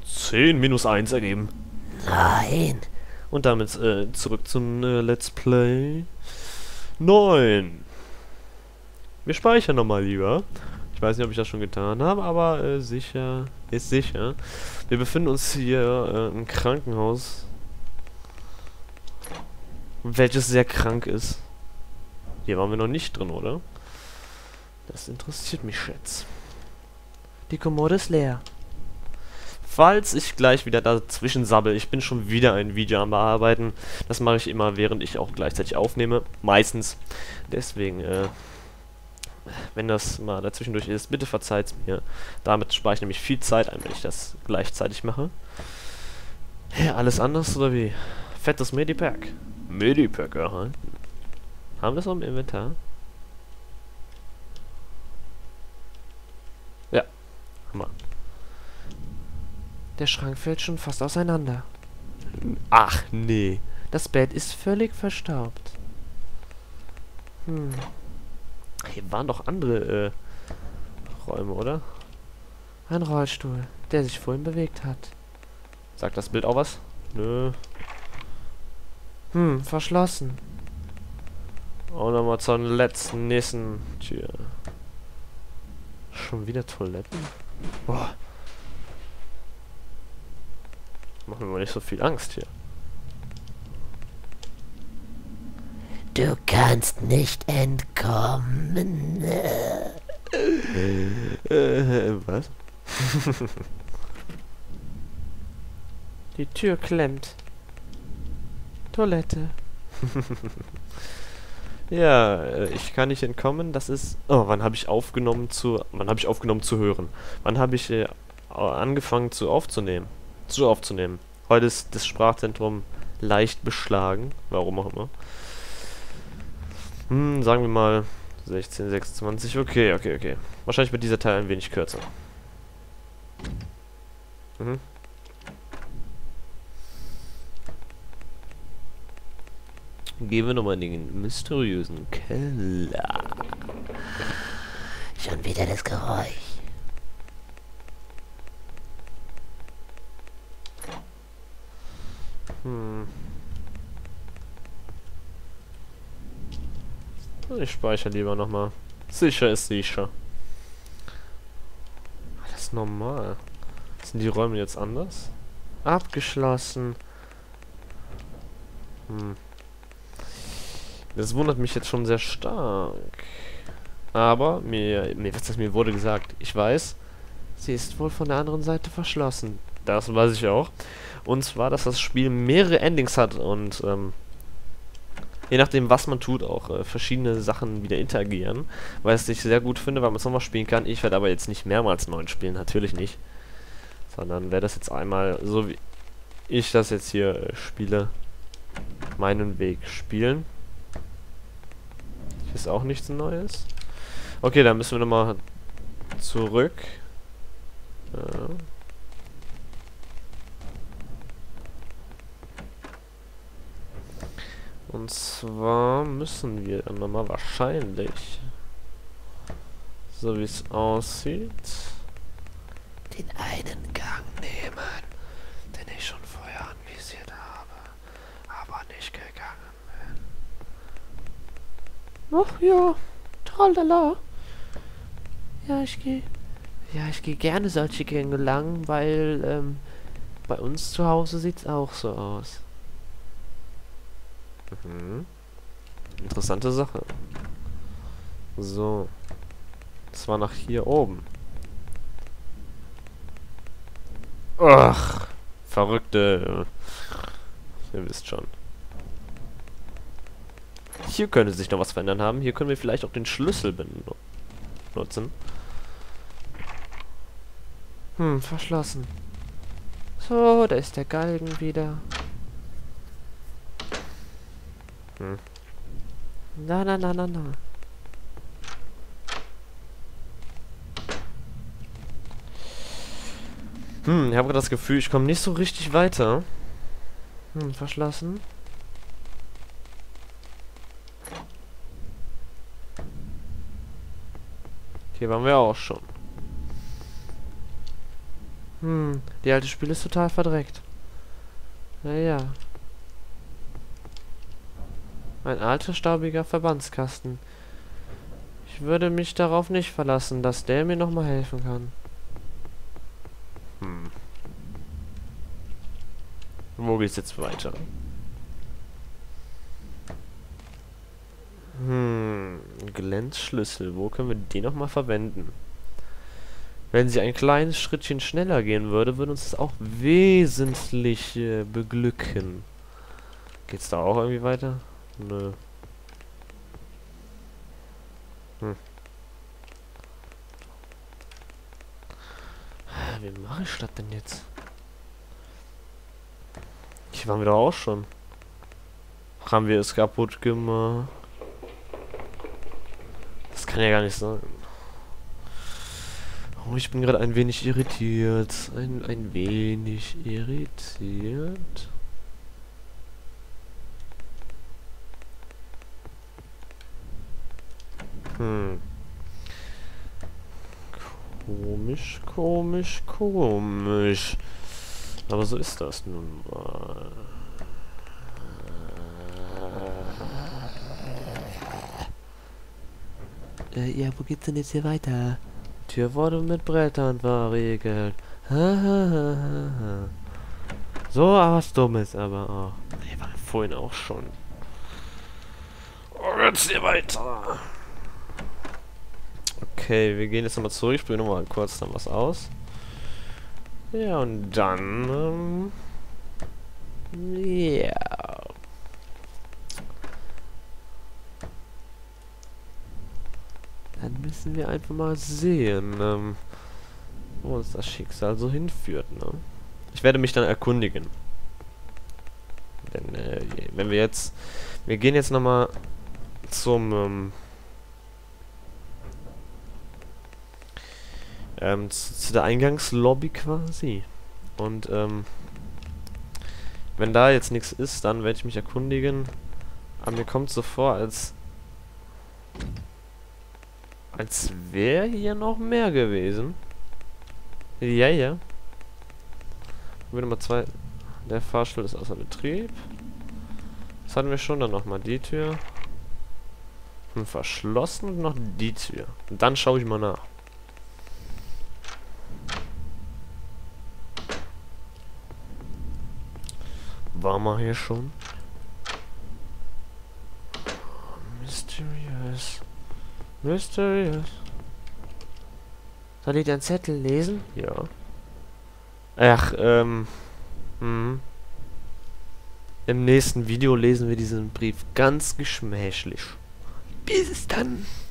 10 minus 1 ergeben. Nein. Und damit zurück zum Let's Play 9. Wir speichern nochmal lieber. Ich weiß nicht, ob ich das schon getan habe, aber sicher ist sicher. Wir befinden uns hier im Krankenhaus, welches sehr krank ist. Hier waren wir noch nicht drin, oder? Das interessiert mich, Schätz. Die Kommode ist leer. Falls ich gleich wieder dazwischen sabbel, ich bin schon wieder ein Video am Bearbeiten. Das mache ich immer, während ich auch gleichzeitig aufnehme. Meistens. Deswegen, wenn das mal dazwischendurch ist, bitte verzeiht's mir. Damit spare ich nämlich viel Zeit ein, wenn ich das gleichzeitig mache. Ja, alles anders oder wie? Fettes Medipack. Medipack erhalten. Haben wir das auch im Inventar? Ja, Hammer. Der Schrank fällt schon fast auseinander. Ach, nee. Das Bett ist völlig verstaubt. Hier waren doch andere Räume, oder? Ein Rollstuhl, der sich vorhin bewegt hat. Sagt das Bild auch was? Nö. Verschlossen. Und nochmal zur nächsten Tür. Schon wieder Toiletten? Boah. Mach mir mal nicht so viel Angst hier. Du kannst nicht entkommen. Was? Die Tür klemmt. Toilette. Ja, ich kann nicht entkommen. Das ist. Oh, wann habe ich aufgenommen zu hören? Wann habe ich angefangen aufzunehmen? Heute ist das Sprachzentrum leicht beschlagen. Warum auch immer. Sagen wir mal 16, 26. Okay. Wahrscheinlich wird dieser Teil ein wenig kürzer. Gehen wir nochmal in den mysteriösen Keller. Schon wieder das Geräusch. Ich speichere lieber nochmal. Sicher ist sicher. Alles normal. Sind die Räume jetzt anders? Abgeschlossen. Das wundert mich jetzt schon sehr stark. Aber mir wurde gesagt. Ich weiß, Sie ist wohl von der anderen Seite verschlossen. das weiß ich auch. Und zwar, dass das Spiel mehrere Endings hat und je nachdem, was man tut, auch verschiedene Sachen wieder interagieren. Was ich sehr gut finde, weil man es nochmal spielen kann. Ich werde aber jetzt nicht mehrmals 9 spielen, natürlich nicht. Sondern werde das jetzt einmal, so wie ich das jetzt hier spiele, meinen Weg spielen. Hier ist auch nichts Neues. Okay, dann müssen wir nochmal zurück. Und zwar müssen wir dann nochmal wahrscheinlich, so wie es aussieht, Den einen Gang nehmen, den ich schon vorher anvisiert habe, aber nicht gegangen bin. Ach ja, tralala. Ja, ich gehe gerne solche Gänge lang, weil bei uns zu Hause sieht's auch so aus. Interessante Sache. So. Das war nach hier oben. Ach, Verrückte. Ihr wisst schon. Hier könnte sich noch was verändern haben. Hier können wir vielleicht auch den Schlüssel benutzen. Verschlossen. So, da ist der Galgen wieder. Na. Ich habe das Gefühl, ich komme nicht so richtig weiter. Verschlossen. Hier waren wir auch schon. Die alte Spiel ist total verdreckt. Naja. Ein alter, staubiger Verbandskasten. Ich würde mich darauf nicht verlassen, dass der mir nochmal helfen kann. Wo geht's jetzt weiter? Glänzschlüssel. Wo können wir den nochmal verwenden? Wenn sie ein kleines Schrittchen schneller gehen würde, würde uns das auch wesentlich beglücken. Geht's da auch irgendwie weiter? Nö. Wie mache ich das denn jetzt? Hier waren wir doch auch schon. Haben wir es kaputt gemacht? Das kann ja gar nicht sein. Oh, ich bin gerade ein wenig irritiert. Ein wenig irritiert. Komisch, komisch, komisch. Aber so ist das nun mal. Ja, wo geht's denn jetzt hier weiter? Tür wurde mit Brettern verriegelt. So was Dummes, aber auch. Nee, war vorhin auch schon. Oh, jetzt hier weiter. Okay, wir gehen jetzt nochmal zurück. Ich probiere nochmal kurz dann was aus. Ja, und dann... ja. Dann müssen wir einfach mal sehen, wo uns das Schicksal so hinführt, ne? Ich werde mich dann erkundigen. Denn, wenn wir jetzt... Wir gehen jetzt nochmal zum, zu der Eingangslobby quasi. Und, wenn da jetzt nichts ist, dann werde ich mich erkundigen. Aber mir kommt so vor, als wäre hier noch mehr gewesen. Ja, ja. Nummer 2. Der Fahrstuhl ist außer Betrieb. Das hatten wir schon. Dann nochmal die Tür. Verschlossen und noch die Tür. Und dann schaue ich mal nach. War mal hier schon? Mysterious. Mysterious. Soll ich den Zettel lesen? Ja. Ach, Im nächsten Video lesen wir diesen Brief ganz geschmächlich. Bis dann.